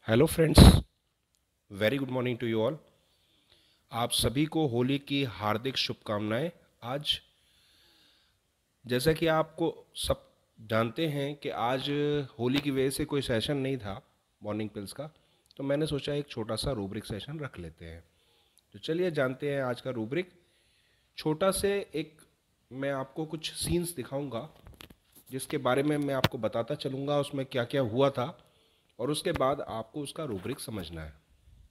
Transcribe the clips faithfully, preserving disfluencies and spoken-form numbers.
Hello friends, very good morning to you all. आप सभी को होली की हार्दिक शुभकामनाएं। आज जैसा कि आपको सब जानते हैं कि आज होली की वजह से कोई सेशन नहीं था मॉर्निंग पिल्स का, तो मैंने सोचा एक छोटा सा रूब्रिक सेशन रख लेते हैं। तो चलिए जानते हैं आज का रूब्रिक। छोटा से एक मैं आपको कुछ सीन्स दिखाऊंगा जिसके बारे में मैं आपको बताता चलूँगा उसमें क्या क्या हुआ था, और उसके बाद आपको उसका रूब्रिक समझना है।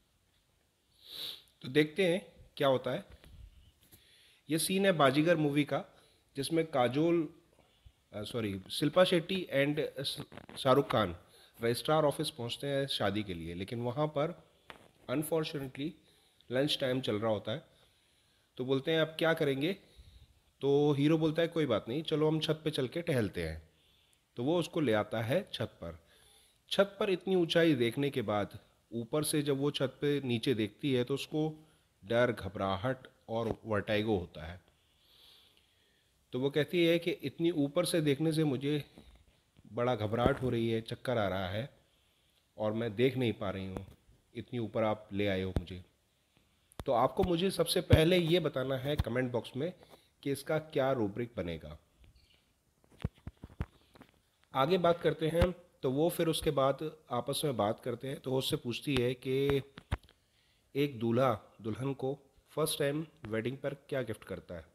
तो देखते हैं क्या होता है। ये सीन है बाजीगर मूवी का, जिसमें Kajol sorry Shilpa Shetty and Shahrukh Khan registrar office पहुंचते हैं शादी के लिए, लेकिन वहाँ पर अनफॉर्चुनेटली लंच टाइम चल रहा होता है। तो बोलते हैं अब क्या करेंगे। तो हीरो बोलता है कोई बात नहीं, चलो हम छत पे चल के टहलते हैं। तो वो उसको ले आता है छत पर। छत पर इतनी ऊंचाई देखने के बाद ऊपर से जब वो छत पे नीचे देखती है तो उसको डर, घबराहट और वर्टाइगो होता है। तो वो कहती है कि इतनी ऊपर से देखने से मुझे बड़ा घबराहट हो रही है, चक्कर आ रहा है और मैं देख नहीं पा रही हूँ, इतनी ऊपर आप ले आए हो मुझे। तो आपको मुझे सबसे पहले ये बताना है कमेंट बॉक्स में कि इसका क्या रूब्रिक बनेगा। आगे बात करते हैं। तो वो फिर उसके बाद आपस में बात करते हैं। तो वो उससे पूछती है कि एक दूल्हा दुल्हन को फर्स्ट टाइम वेडिंग पर क्या गिफ्ट करता है।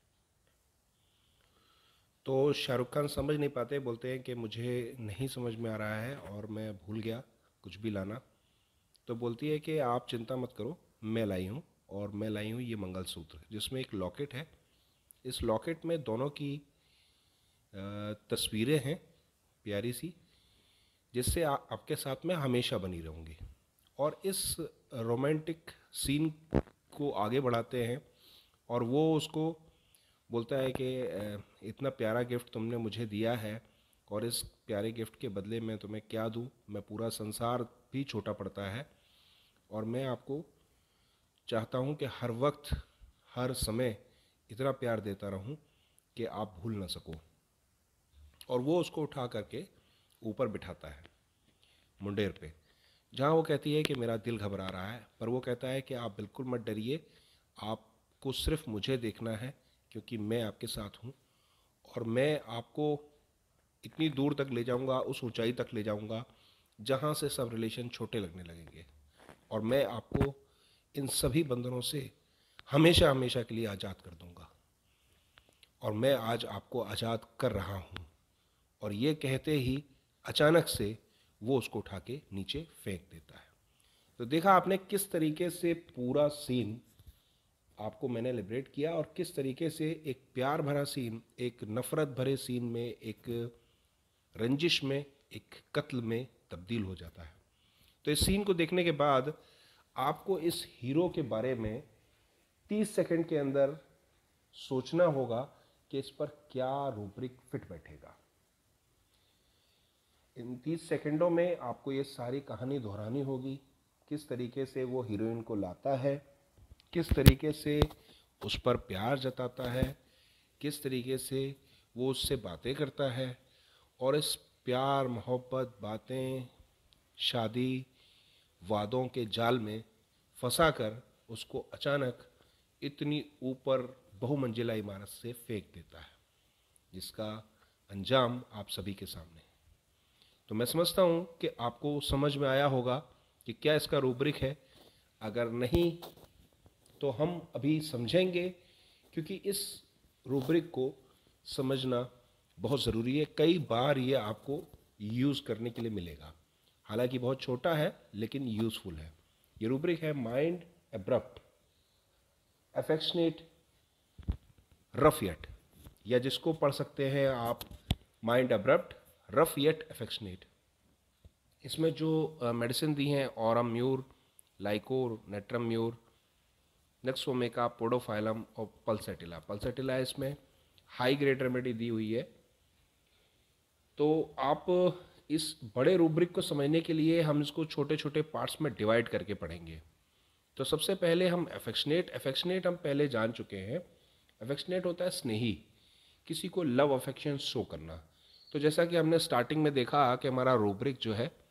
तो शाहरुख खान समझ नहीं पाते, बोलते हैं कि मुझे नहीं समझ में आ रहा है और मैं भूल गया कुछ भी लाना। तो बोलती है कि आप चिंता मत करो, मैं लाई हूँ, और मैं लाई हूँ ये मंगलसूत्र जिसमें एक लॉकेट है। इस लॉकेट में दोनों की तस्वीरें हैं प्यारी सी, जिससे आ, आपके साथ में हमेशा बनी रहूँगी। और इस रोमांटिक सीन को आगे बढ़ाते हैं और वो उसको बोलता है कि इतना प्यारा गिफ्ट तुमने मुझे दिया है और इस प्यारे गिफ्ट के बदले में तुम्हें क्या दूँ, मैं पूरा संसार भी छोटा पड़ता है और मैं आपको चाहता हूँ कि हर वक्त हर समय इतना प्यार देता रहूँ कि आप भूल ना सको। और वो उसको उठा करके ऊपर बिठाता है मुंडेर पे, जहाँ वो कहती है कि मेरा दिल घबरा रहा है। पर वो कहता है कि आप बिल्कुल मत डरिए, आपको सिर्फ मुझे देखना है क्योंकि मैं आपके साथ हूँ और मैं आपको इतनी दूर तक ले जाऊँगा, उस ऊंचाई तक ले जाऊँगा जहाँ से सब रिलेशन छोटे लगने लगेंगे, और मैं आपको इन सभी बंधनों से हमेशा हमेशा के लिए आज़ाद कर दूँगा, और मैं आज आपको आज़ाद कर रहा हूँ। और ये कहते ही अचानक से वो उसको उठा के नीचे फेंक देता है। तो देखा आपने किस तरीके से पूरा सीन आपको मैंने लिबरेट किया और किस तरीके से एक प्यार भरा सीन एक नफ़रत भरे सीन में, एक रंजिश में, एक कत्ल में तब्दील हो जाता है। तो इस सीन को देखने के बाद आपको इस हीरो के बारे में तीस सेकंड के अंदर सोचना होगा कि इस पर क्या रूब्रिक फिट बैठेगा। इन तीस सेकंडों में आपको ये सारी कहानी दोहरानी होगी, किस तरीके से वो हीरोइन को लाता है, किस तरीके से उस पर प्यार जताता है, किस तरीके से वो उससे बातें करता है, और इस प्यार, मोहब्बत, बातें, शादी, वादों के जाल में फंसा कर उसको अचानक इतनी ऊपर बहुमंजिला इमारत से फेंक देता है, जिसका अंजाम आप सभी के सामने। तो मैं समझता हूँ कि आपको समझ में आया होगा कि क्या इसका रूब्रिक है। अगर नहीं तो हम अभी समझेंगे, क्योंकि इस रूब्रिक को समझना बहुत ज़रूरी है। कई बार ये आपको यूज़ करने के लिए मिलेगा, हालांकि बहुत छोटा है लेकिन यूज़फुल है। ये रूब्रिक है mind abrupt, affectionate, rough yet, या जिसको पढ़ सकते हैं आप mind abrupt, rough yet affectionate. इसमें जो मेडिसिन दी हैं ऑरम म्यूर, लाइकोर, नेट्रम म्यूर, नेक्सोमेका, पोडोफाइलम और पल्सेटिला। पल्सेटिला इसमें हाई ग्रेड रेमेडी दी हुई है। तो आप इस बड़े रूब्रिक को समझने के लिए हम इसको छोटे छोटे पार्ट्स में डिवाइड करके पढ़ेंगे। तो सबसे पहले हम अफेक्शनेट अफेक्शनेट हम पहले जान चुके हैं। अफेक्शनेट होता है स्नेही, किसी को लव अफेक्शन शो करना। तो जैसा कि हमने स्टार्टिंग में देखा कि हमारा रूब्रिक जो है,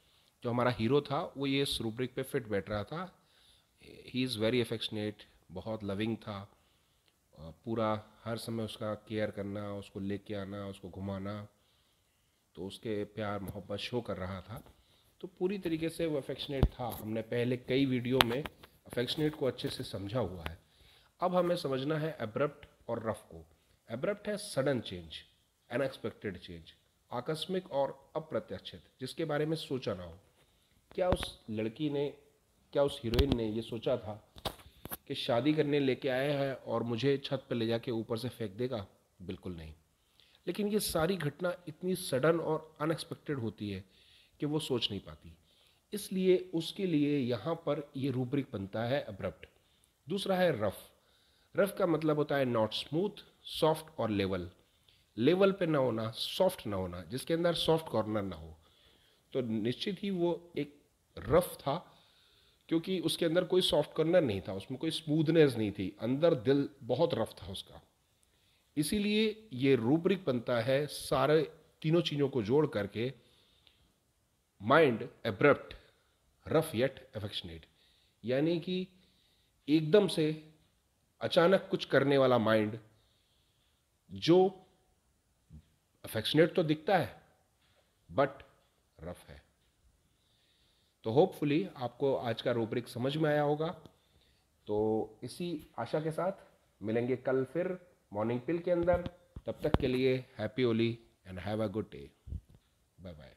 जो हमारा हीरो था वो ये इस रूब्रिक पे फिट बैठ रहा था। ही इज़ वेरी अफेक्शनेट, बहुत लविंग था, पूरा हर समय उसका केयर करना, उसको लेके आना, उसको घुमाना, तो उसके प्यार मोहब्बत शो कर रहा था। तो पूरी तरीके से वो अफेक्शनेट था। हमने पहले कई वीडियो में अफेक्शनेट को अच्छे से समझा हुआ है। अब हमें समझना है एब्रप्ट और रफ को। एब्रप्ट है सडन चेंज, अनएक्सपेक्टेड चेंज, आकस्मिक और अप्रत्याशित, जिसके बारे में सोचा ना हो। क्या उस लड़की ने, क्या उस हीरोइन ने ये सोचा था कि शादी करने लेके आया है और मुझे छत पर ले जाके ऊपर से फेंक देगा? बिल्कुल नहीं। लेकिन ये सारी घटना इतनी सडन और अनएक्सपेक्टेड होती है कि वो सोच नहीं पाती। इसलिए उसके लिए यहाँ पर ये रूब्रिक बनता है अब्रप्ट। दूसरा है रफ। रफ का मतलब होता है नॉट स्मूथ, सॉफ्ट और लेवल। लेवल पे ना होना, सॉफ्ट ना होना, जिसके अंदर सॉफ्ट कॉर्नर ना हो। तो निश्चित ही वो एक रफ था, क्योंकि उसके अंदर कोई सॉफ्ट कॉर्नर नहीं था, उसमें कोई स्मूथनेस नहीं थी, अंदर दिल बहुत रफ था उसका। इसीलिए ये रूब्रिक बनता है सारे तीनों चीज़ों को जोड़ करके, mind abrupt, rough yet affectionate. यानी कि एकदम से अचानक कुछ करने वाला माइंड, जो अफेक्शनेट तो दिखता है बट रफ है। तो होपफुली आपको आज का रूब्रिक समझ में आया होगा। तो इसी आशा के साथ मिलेंगे कल फिर मॉर्निंग पिल के अंदर। तब तक के लिए happy Holi and have a good day. Bye bye.